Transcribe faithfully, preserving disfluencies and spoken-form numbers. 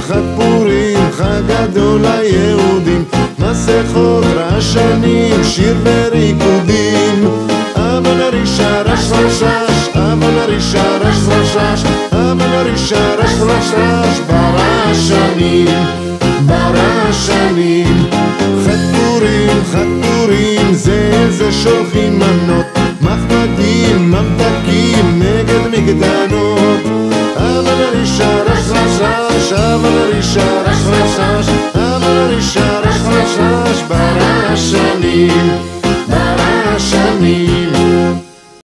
חג פורים, חג גדול ליהודים, מסכות רעשנים, שיר וריקודים. אבל הרישה רש רש רש, אבל הרישה רש רש רש, אבל הרישה רש רש רש, ברעשנים, ברעשנים. חג פורים, חג פורים, זה זה שולחים מנות, מחמדים, מבדקים, נגד מגדנות. אבל הרישה רש רש רש, אבל הרישה רש רש רש, אבל הרישה רש רש רש, ברעשנים.